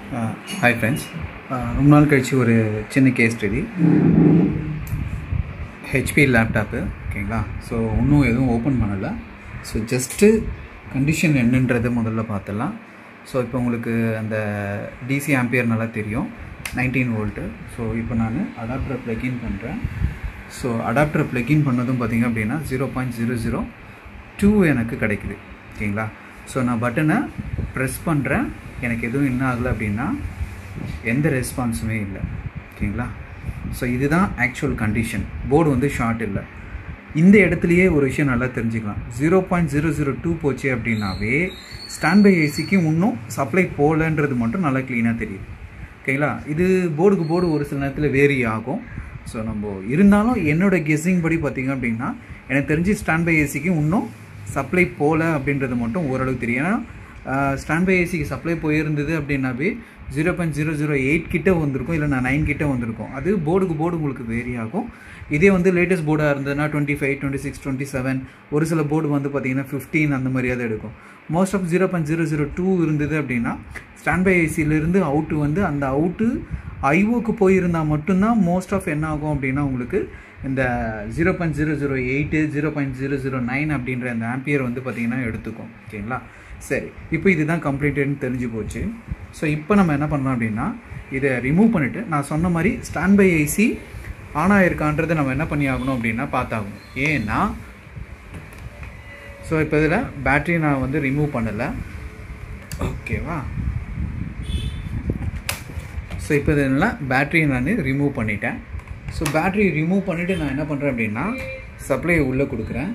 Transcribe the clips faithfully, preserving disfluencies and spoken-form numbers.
Hi friends, ரொம்ப நாள் கழிச்சு ஒரு சின்ன கேஸ் ஸ்டடி ஹெச்பி லேப்டாப்பு ஓகேங்களா. ஸோ இன்னும் எதுவும் ஓப்பன் பண்ணலை. ஸோ ஜஸ்ட்டு கண்டிஷன் என்னன்றது முதல்ல பார்த்துடலாம். ஸோ இப்போ உங்களுக்கு அந்த டிசி ஆம்பியர் நல்லா தெரியும், நைன்டீன் வோல்ட்டு. ஸோ இப்போ நான் அடாப்டரை ப்ளக்இன் பண்ணுறேன். ஸோ அடாப்டரை ப்ளக்இன் பண்ணதும் பார்த்திங்க அப்படின்னா zero point zero zero two எனக்கு கிடைக்குது ஓகேங்களா. ஸோ நான் பட்டனை ப்ரெஸ் பண்ணுறேன், எனக்கு எதுவும் என்ன ஆகலை அப்படின்னா எந்த ரெஸ்பான்ஸுமே இல்லை ஓகேங்களா. ஸோ இதுதான் ஆக்சுவல் கண்டிஷன். போர்டு வந்து ஷார்ட் இல்லை. இந்த இடத்துலையே ஒரு விஷயம் நல்லா தெரிஞ்சுக்கலாம். Zero point zero zero two போச்சு அப்படின்னாவே ஸ்டாண்ட் பை ஏசிக்கு இன்னும் சப்ளை போகலன்றது மட்டும் நல்லா க்ளீனாக தெரியுது ஓகேங்களா. இது போர்டுக்கு போர்டு ஒரு சில நேரத்தில் வேரி ஆகும். ஸோ நம்ம இருந்தாலும் என்னோடய கெஸ்ஸிங் படி பார்த்திங்க அப்படின்னா எனக்கு தெரிஞ்சு ஸ்டாண்ட் பை ஏசிக்கு இன்னும் சப்ளை போகல அப்படின்றது மட்டும் ஓரளவுக்கு தெரியும். ஏன்னா ஸ்டாண்ட் பை ஏசிக்கு சப்ளை போயிருந்தது அப்படின்னாவே zero point zero zero eight கிட்டே வந்திருக்கும், இல்லை நான் நைன் கிட்டே வந்திருக்கும். அது போர்டுக்கு போர்டு உங்களுக்கு வேரி ஆகும். இதே வந்து லேட்டஸ்ட் போர்டாக இருந்ததுன்னா twenty five twenty six twenty seven ஒரு சில போர்டு வந்து பார்த்திங்கன்னா ஃபிஃப்டீன் அந்த மாதிரியாவது எடுக்கும். Most of zero point zero zero two இருந்தது அப்படின்னா ஸ்டாண்ட் பை ஏசியிலேருந்து அவுட்டு வந்து அந்த அவுட்டு ஐஓக்கு போயிருந்தால் மட்டும்தான் மோஸ்ட் ஆஃப் என்ன ஆகும் அப்படின்னா உங்களுக்கு இந்த zero point zero zero eight zero point zero zero nine அப்படின்ற அந்த ஆம்பியர் வந்து பார்த்திங்கன்னா எடுத்துக்கும் ஓகேங்களா. சரி, இப்போ இதுதான் கம்ப்ளீட்டட்னு தெரிஞ்சு போச்சு. ஸோ இப்போ நம்ம என்ன பண்ணலாம் அப்படின்னா இதை ரிமூவ் பண்ணிவிட்டு நான் சொன்ன மாதிரி ஸ்டாண்ட் பை ஏசி ஆன் ஆகிருக்கான்றதை நம்ம என்ன பண்ணி ஆகணும் அப்படின்னா பார்த்தாகணும். ஏன்னா ஸோ இப்போ இதில் பேட்ரி நான் வந்து ரிமூவ் பண்ணலை ஓகேவா. ஸோ இப்போ இதில் பேட்ரியை நான் ரிமூவ் பண்ணிட்டேன். ஸோ பேட்ரி ரிமூவ் பண்ணிவிட்டு நான் என்ன பண்ணுறேன் அப்படின்னா சப்ளை உள்ளே கொடுக்குறேன்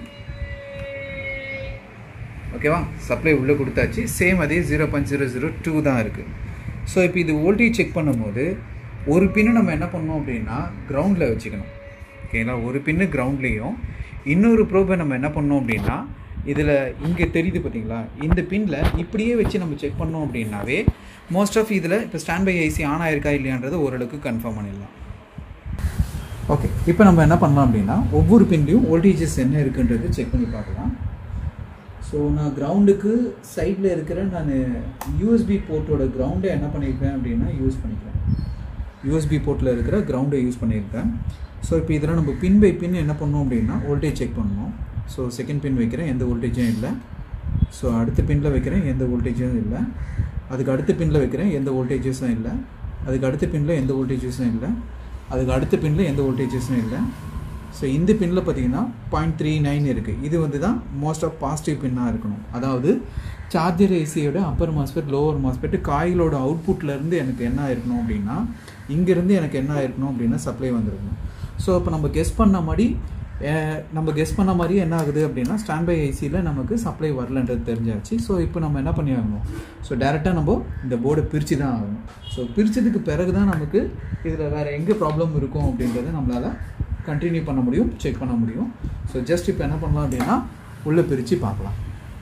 ஓகேவா. சப்ளை உள்ளே கொடுத்தாச்சு. சேம் அதே zero point zero zero two தான் இருக்குது. ஸோ இப்போ இது வோல்டேஜ் செக் பண்ணும்போது ஒரு பின்னு நம்ம என்ன பண்ணோம் அப்படின்னா கிரவுண்டில் வச்சுக்கணும் ஓகேங்களா. ஒரு பின்னு கிரவுண்ட்லேயும் இன்னொரு ப்ரோபை நம்ம என்ன பண்ணோம் அப்படின்னா இதில் இங்கே தெரியுது பார்த்தீங்களா, இந்த பின்னில் இப்படியே வச்சு நம்ம செக் பண்ணோம் அப்படின்னாவே மோஸ்ட் ஆஃப் இதில் இப்போ ஸ்டாண்ட் பை ஏசி ஆன் ஆயிருக்கா இல்லையான்றது ஓரளவுக்கு கன்ஃபார்ம் பண்ணிடலாம். ஓகே, இப்போ நம்ம என்ன பண்ணலாம் அப்படின்னா ஒவ்வொரு பின்லையும் வோல்டேஜஸ் என்ன இருக்குன்றது செக் பண்ணி பார்க்கலாம். ஸோ நான் கிரவுண்டுக்கு சைடில் இருக்கிற நான் யூஎஸ்பி போர்ட்டோட கிரவுண்டை என்ன பண்ணியிருக்கேன் அப்படின்னா யூஸ் பண்ணிக்கிறேன். யூஎஸ்பி போர்ட்டில் இருக்கிற கிரவுண்டை யூஸ் பண்ணியிருக்கேன். ஸோ இப்போ இதில் நம்ம பின் பை பின் என்ன பண்ணோம் அப்படின்னா வோல்டேஜ் செக் பண்ணணும். ஸோ செகண்ட் பின் வைக்கிறேன், எந்த வோல்டேஜும் இல்லை. ஸோ அடுத்த பின்னில் வைக்கிறேன், எந்த வோல்டேஜும் இல்லை. அதுக்கு அடுத்த பின்னில் வைக்கிறேன், எந்த வோல்டேஜஸும் இல்லை. அதுக்கு அடுத்த பின்னில் எந்த வோல்டேஜஸும் இல்லை. அதுக்கு அடுத்த பின்னில் எந்த வோல்டேஜஸும் இல்லை. ஸோ இந்த பின்னில் பார்த்தீங்கன்னா பாயிண்ட் த்ரீ நைன் இருக்குது. இது வந்து தான் மோஸ்ட் ஆஃப் பாசிட்டிவ் பின்னாக இருக்கணும். அதாவது சார்ஜர் ஏசியோட அப்பர் மாஸ்பெட் லோவர் மாஸ்பெட் காயிலோட அவுட்புட்லேருந்து எனக்கு என்ன ஆயிருக்கணும் அப்படின்னா இங்கேருந்து எனக்கு என்ன ஆயிருக்கணும் அப்படின்னா சப்ளை வந்துருக்கணும். ஸோ இப்போ நம்ம கெஸ் பண்ண மாதிரி நம்ம கெஸ் பண்ண மாதிரி என்ன ஆகுது அப்படின்னா ஸ்டாண்ட் பை ஏசியில் நமக்கு சப்ளை வரலன்றது தெரிஞ்சாச்சு. ஸோ இப்போ நம்ம என்ன பண்ணி ஆகணும், ஸோ டேரெக்டாக நம்ம இந்த போர்டை பிரித்து தான் ஆகணும். ஸோ பிரித்ததுக்கு பிறகு தான் நமக்கு இதில் வேறு எங்கே ப்ராப்ளம் இருக்கும் அப்படின்றத நம்மளால் கண்டினியூ பண்ண முடியும், செக் பண்ண முடியும். ஸோ ஜஸ்ட் இப்போ என்ன பண்ணலாம் அப்படின்னா உள்ளே பிரித்து பார்க்கலாம்.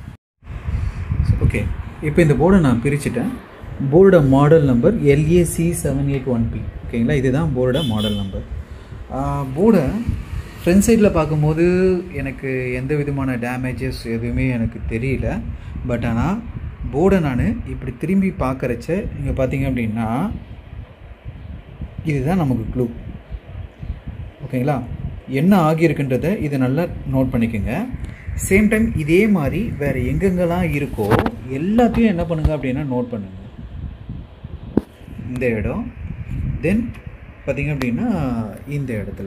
ஓகே, இப்போ இந்த போர்டை நான் பிரிச்சுட்டேன். போர்டோட model number L A C seven eight one B ஓகேங்களா. இதுதான் போர்டோட மாடல் நம்பர். போர்டை ஃப்ரண்ட் சைடில் பார்க்கும்போது எனக்கு எந்த விதமான டேமேஜஸ் எதுவுமே எனக்கு தெரியல. பட் ஆனால் போர்டை நான் இப்படி திரும்பி பார்க்குறச்ச நீங்கள் பார்த்தீங்க அப்படின்னா இதுதான் நமக்கு க்ளூ ஓகேங்களா. என்ன ஆகியிருக்குன்றதை இதை நல்லா நோட் பண்ணிக்கோங்க. சேம் டைம் இதே மாதிரி வேறு எங்கெங்கெல்லாம் இருக்கோ எல்லாத்தையும் என்ன பண்ணுங்கள் அப்படின்னா நோட் பண்ணுங்கள். இந்த இடம், தென் பார்த்திங்க அப்படின்னா இந்த இடத்துல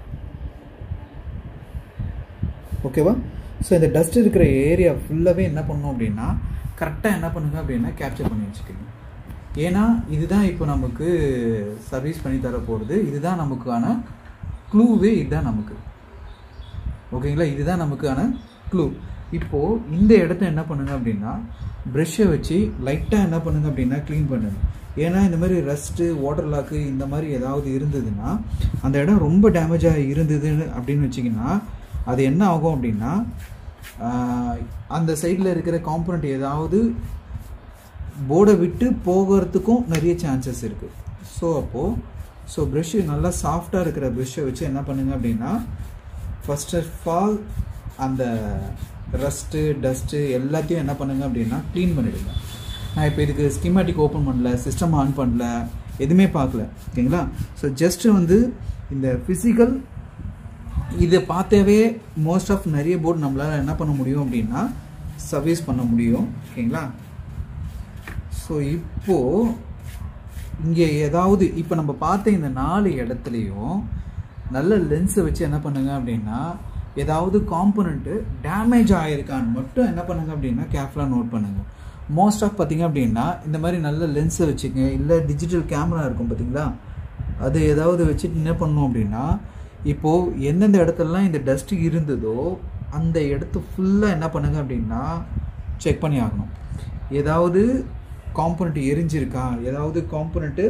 ஓகேவா. ஸோ இந்த டஸ்ட் இருக்கிற ஏரியா ஃபுல்லாகவே என்ன பண்ணணும் அப்படின்னா கரெக்டாக என்ன பண்ணுங்க அப்படின்னா கேப்சர் பண்ணி வச்சுக்கோங்க. ஏன்னா இதுதான் இப்போ நமக்கு சர்வீஸ் பண்ணி தர போகிறது. இதுதான் நமக்கான க்ளூவே, இதுதான் நமக்கு ஓகேங்களா. இதுதான் நமக்கான க்ளூ. இப்போது இந்த இடத்த என்ன பண்ணுங்க அப்படின்னா ப்ரெஷ்ஷை வச்சு லைட்டாக என்ன பண்ணுங்க அப்படின்னா க்ளீன் பண்ணுங்க. ஏன்னா இந்த மாதிரி ரஸ்ட்டு வாட்டர் லாக்கு இந்த மாதிரி ஏதாவது இருந்ததுன்னா அந்த இடம் ரொம்ப டேமேஜாக இருந்ததுன்னு அப்படின்னு வச்சிங்கன்னா அது என்ன ஆகும் அப்படின்னா அந்த சைடில் இருக்கிற காம்பனண்ட் ஏதாவது போர்டை விட்டு போகிறதுக்கும் நிறைய சான்சஸ் இருக்குது. ஸோ அப்போது ஸோ ப்ரெஷ்ஷு நல்லா சாஃப்டாக இருக்கிற ப்ரெஷ்ஷை வச்சு என்ன பண்ணுங்க அப்படின்னா ஃபர்ஸ்ட் ஆஃப் ஆல் அந்த ரஸ்ட்டு டஸ்ட்டு எல்லாத்தையும் என்ன பண்ணுங்க அப்படின்னா க்ளீன் பண்ணிவிடுங்க. நான் இப்போ இதுக்கு ஸ்கீமேட்டிக் ஓப்பன் பண்ணல, சிஸ்டம் ஆன் பண்ணல, எதுவுமே பார்க்கல. ஓகேங்களா? ஸோ ஜஸ்ட்டு வந்து இந்த ஃபிசிக்கல் இதை பார்த்தாவே மோஸ்ட் ஆஃப் நிறைய போர்டு நம்மளால் என்ன பண்ண முடியும் அப்படின்னா சர்வீஸ் பண்ண முடியும். ஓகேங்களா? ஸோ இப்போது இங்கே ஏதாவது இப்போ நம்ம பார்த்த இந்த நாலு இடத்துலையும் நல்ல லென்ஸை வச்சு என்ன பண்ணுங்க அப்படின்னா ஏதாவது காம்பனண்ட்டு டேமேஜ் ஆகிருக்கான்னு மட்டும் என்ன பண்ணுங்க அப்படின்னா கேர்ஃபுல்லாக நோட் பண்ணுங்கள். மோஸ்ட் ஆஃப் பார்த்திங்க அப்படின்னா இந்த மாதிரி நல்ல லென்ஸை வச்சுங்க, இல்லை டிஜிட்டல் கேமரா இருக்கும் பார்த்தீங்களா, அது ஏதாவது வச்சுட்டு என்ன பண்ணணும் அப்படின்னா இப்போது எந்தெந்த இடத்துலலாம் இந்த டஸ்ட்டு இருந்ததோ அந்த இடத்து ஃபுல்லாக என்ன பண்ணுங்க அப்படின்னா செக் பண்ணி ஆகணும். ஏதாவது காம்பனண்ட் எரிஞ்சிருக்கா, ஏதாவது காம்பனண்ட்டு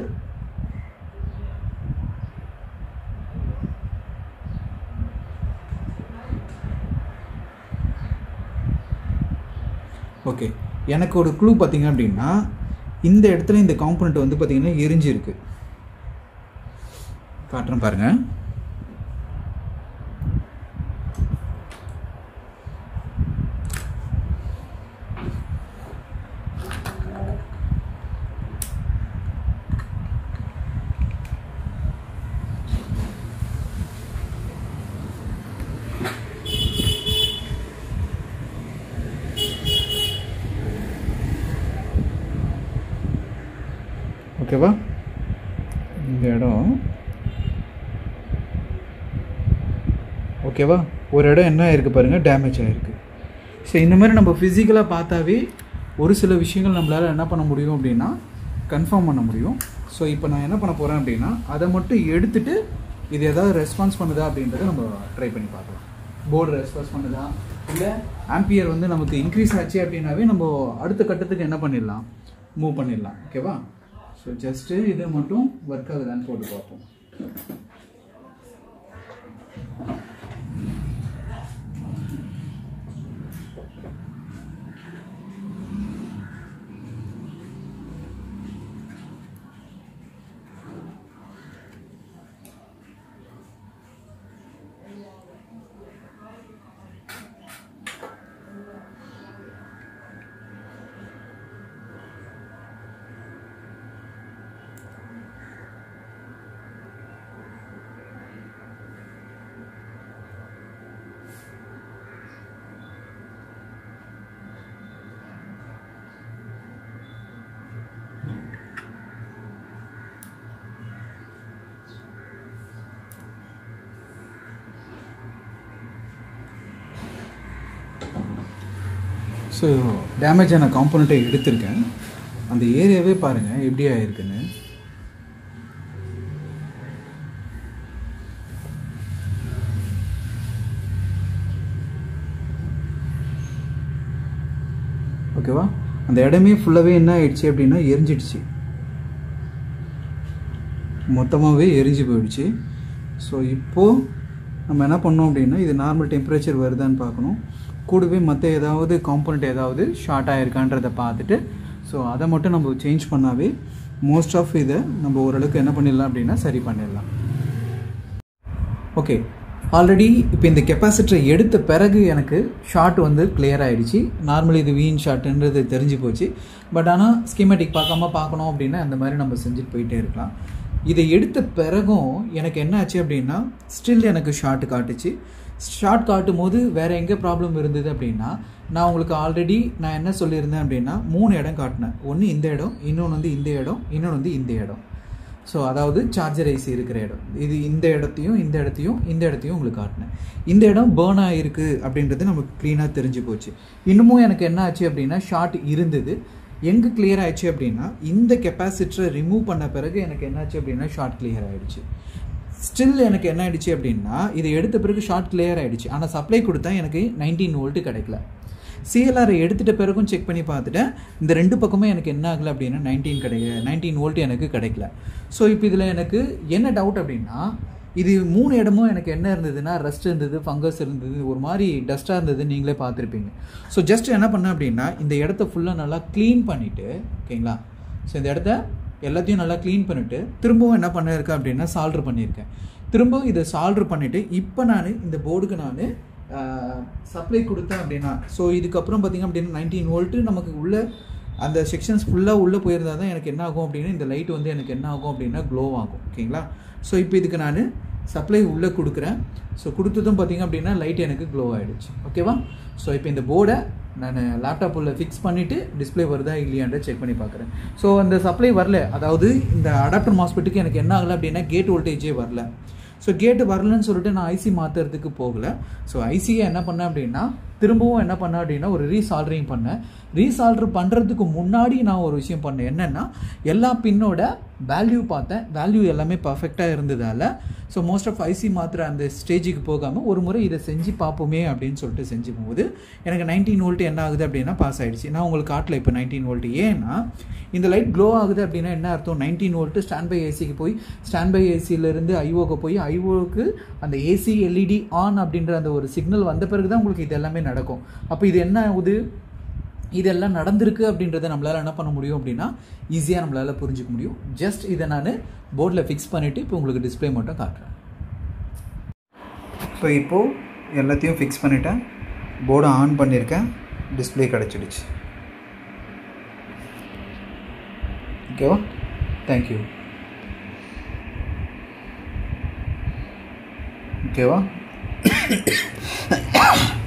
ஓகே எனக்கு ஒரு க்ளூ பார்த்தீங்க அப்படின்னா இந்த இடத்துல இந்த காம்பனண்ட் வந்து பார்த்தீங்கன்னா எரிஞ்சிருக்கு. காட்டுறேன் பாருங்கள். ஓகேவா? இந்த இடம் ஓகேவா? ஒரு இடம் என்ன ஆயிருக்கு பாருங்கள், டேமேஜ் ஆகிருக்கு. ஸோ இந்த மாதிரி நம்ம ஃபிசிக்கலாக பார்த்தாவே ஒரு சில விஷயங்கள் நம்மளால் என்ன பண்ண முடியும் அப்படின்னா கன்ஃபார்ம் பண்ண முடியும். ஸோ இப்போ நான் என்ன பண்ண போகிறேன் அப்படின்னா அதை மட்டும் எடுத்துகிட்டு இது ஏதாவது ரெஸ்பான்ஸ் பண்ணுதா அப்படின்றத நம்ம ட்ரை பண்ணி பார்க்கலாம். போர்டு ரெஸ்பான்ஸ் பண்ணுதா, இல்லை ஆம்பியர் வந்து நமக்கு இன்க்ரீஸ் ஆச்சு அப்படின்னாவே நம்ம அடுத்த கட்டத்துக்கு என்ன பண்ணிடலாம், மூவ் பண்ணிடலாம். ஓகேவா? ஸோ ஜஸ்ட்டு இதை மட்டும் ஒர்க் ஆகுதான்னு போட்டு பார்ப்போம். ஸோ டேமேஜான காம்பனண்ட்டை எடுத்திருக்கேன். அந்த ஏரியாவே பாருங்கள் எப்படி ஆகிருக்குன்னு. ஓகேவா? அந்த இடமே ஃபுல்லாகவே என்ன ஆயிடுச்சு அப்படின்னா எரிஞ்சிடுச்சு, மொத்தமாகவே எரிஞ்சு போயிடுச்சு. ஸோ இப்போது நம்ம என்ன பண்ணோம் அப்படின்னா இது நார்மல் டெம்பரேச்சர் வருதான்னு பார்க்கணும். கூடவே மற்ற ஏதாவது காம்பனண்ட் ஏதாவது ஷார்ட் ஆகிருக்கான்றதை பார்த்துட்டு ஸோ அதை மட்டும் நம்ம சேஞ்ச் பண்ணாவே மோஸ்ட் ஆஃப் இதை நம்ம ஓரளவுக்கு என்ன பண்ணிடலாம் அப்படின்னா சரி பண்ணிடலாம். ஓகே, ஆல்ரெடி இப்போ இந்த கெப்பாசிட்டரை எடுத்த பிறகு எனக்கு ஷார்ட் வந்து கிளியர் ஆகிடுச்சு. நார்மலி இது வீண் ஷார்ட்டுன்றது தெரிஞ்சு போச்சு. பட் ஆனால் ஸ்கீமேட்டிக் பார்க்காம பார்க்கணும் அப்படின்னா அந்த மாதிரி நம்ம செஞ்சுட்டு போயிட்டே இருக்கலாம். இதை எடுத்த பிறகும் எனக்கு என்ன ஆச்சு அப்படின்னா ஸ்டில் எனக்கு ஷார்ட் காட்டுச்சு. ஷார்ட் காட்டும் போது வேறு எங்கே ப்ராப்ளம் இருந்தது அப்படின்னா நான் உங்களுக்கு ஆல்ரெடி நான் என்ன சொல்லியிருந்தேன் அப்படின்னா மூணு இடம் காட்டினேன். ஒன்று இந்த இடம், இன்னொன்று வந்து இந்த இடம், இன்னொன்று வந்து இந்த இடம். ஸோ அதாவது சார்ஜர் ஐசி இருக்கிற இடம். இது இந்த இடத்தையும் இந்த இடத்தையும் இந்த இடத்தையும் உங்களுக்கு காட்டினேன். இந்த இடம் பேர்ன் ஆகிருக்கு அப்படின்றது நமக்கு க்ளீனாக தெரிஞ்சு போச்சு. இன்னமும் எனக்கு என்ன ஆச்சு அப்படின்னா ஷார்ட் இருந்தது. எங்கே கிளியர் ஆயிடுச்சு அப்படின்னா இந்த கெப்பாசிட்டரை ரிமூவ் பண்ண பிறகு எனக்கு என்னாச்சு அப்படின்னா ஷார்ட் கிளியர் ஆகிடுச்சு. ஸ்டில் எனக்கு என்ன ஆயிடுச்சு அப்படின்னா இதை எடுத்த பிறகு ஷார்ட் கிளியர் ஆகிடுச்சு. ஆனால் சப்ளை கொடுத்தா எனக்கு நைன்டீன் வோல்ட்டு கிடைக்கல. சிஎல்ஆரை எடுத்துகிட்ட பிறகும் செக் பண்ணி பார்த்துட்டேன். இந்த ரெண்டு பக்கமும் எனக்கு என்ன ஆகலை அப்படின்னா நைன்டீன் கிடைக்க நைன்டீன் வோல்ட்டு எனக்கு கிடைக்கல. ஸோ இப்போ இதில் எனக்கு என்ன டவுட் அப்படின்னா இது மூணு இடமும் எனக்கு என்ன இருந்ததுன்னா ரஸ்ட் இருந்தது, ஃபங்கஸ் இருந்தது, ஒரு மாதிரி டஸ்ட்டாக இருந்தது, நீங்களே பார்த்துருப்பீங்க. ஸோ ஜஸ்ட் என்ன பண்ணேன் அப்படின்னா இந்த இடத்த ஃபுல்லாக நல்லா க்ளீன் பண்ணிவிட்டு ஓகேங்களா. ஸோ இந்த இடத்த எல்லாத்தையும் நல்லா க்ளீன் பண்ணிவிட்டு திரும்பவும் என்ன பண்ணியிருக்கேன் அப்படின்னா சால்ட்ரு பண்ணியிருக்கேன். திரும்பவும் இதை சால்ட்ரு பண்ணிவிட்டு இப்போ நான் இந்த போர்டுக்கு நான் சப்ளை கொடுத்தேன் அப்படின்னா ஸோ இதுக்கப்புறம் பார்த்திங்க அப்படின்னா நைன்டீன் வோல்ட்டு நமக்கு உள்ள அந்த செக்ஷன்ஸ் ஃபுல்லாக உள்ளே போயிருந்தால் தான் எனக்கு என்ன ஆகும் அப்படின்னா இந்த லைட் வந்து எனக்கு என்ன ஆகும் அப்படின்னா க்ளோ ஆகும். ஓகேங்களா? ஸோ இப்போ இதுக்கு நான் சப்ளை உள்ளே கொடுக்குறேன். ஸோ கொடுத்ததும் பார்த்திங்க அப்படின்னா லைட் எனக்கு க்ளோ ஆகிடுச்சு. ஓகேவா? ஸோ இப்போ இந்த போர்டை நான் லேப்டாப் உள்ள ஃபிக்ஸ் பண்ணிவிட்டு டிஸ்பிளே வருதா இல்லையான்ற செக் பண்ணி பார்க்குறேன். ஸோ அந்த சப்ளை வரல, அதாவது இந்த அடாப்டர் மாஸ்பெட்டுக்கு எனக்கு என்ன ஆகலை அப்படின்னா கேட் வோல்டேஜே வரல. ஸோ கேட்டு வரலன்னு சொல்லிட்டு நான் ஐசி மாற்றுறதுக்கு போகலை. ஸோ ஐசியை என்ன பண்ணேன் அப்படின்னா திரும்பவும் என்ன பண்ணேன் அப்படின்னா ஒரு ரீசால்டரிங் பண்ணேன். ரீசால்டர் பண்ணுறதுக்கு முன்னாடி நான் ஒரு விஷயம் பண்ணேன். என்னென்னா எல்லா பின்னோட வேல்யூ பார்த்தேன். வேல்யூ எல்லாமே பர்ஃபெக்டாக இருந்ததால் ஸோ மோஸ்ட் ஆஃப் ஐசி மாத்திர அந்த ஸ்டேஜுக்கு போகாமல் ஒரு முறை இதை செஞ்சு பார்ப்போமே அப்படின்னு சொல்லிட்டு செஞ்சு போகுது எனக்கு நைன்டீன் வோல்ட் என்ன ஆகுது அப்படின்னா பாஸ் ஆகிடுச்சு. நான் உங்களுக்கு காட்டல இப்போ நைன்டீன் வோல்ட். ஏன்னா இந்த லைட் க்ளோ ஆகுது அப்படின்னா என்ன அர்த்தம், நைன்டீன் வோல்ட்டு ஸ்டாண்ட் பை ஏசிக்கு போய் ஸ்டாண்ட் பை ஏசியிலேருந்து ஐஓக்கு போய் ஐஓக்கு அந்த ஏசி எல்இடி ஆன் அப்படின்ற அந்த ஒரு சிக்னல் வந்த பிறகு தான் உங்களுக்கு இது எல்லாமே நடக்கும். அப்போ இது என்ன ஆகுது, இதெல்லாம் நடந்திருக்கு அப்படின்றத நம்மளால் என்ன பண்ண முடியும் அப்படின்னா ஈஸியாக நம்மளால் புரிஞ்சிக்க முடியும். ஜஸ்ட் இதை நான் போர்டில் ஃபிக்ஸ் பண்ணிவிட்டு இப்போ உங்களுக்கு டிஸ்பிளே மட்டும் காட்டுறேன். ஸோ இப்போது எல்லாத்தையும் ஃபிக்ஸ் பண்ணிவிட்டேன், போர்டை ஆன் பண்ணியிருக்கேன், டிஸ்பிளே கிடச்சிடுச்சு. ஓகேவா? தேங்க்யூ. ஓகேவா?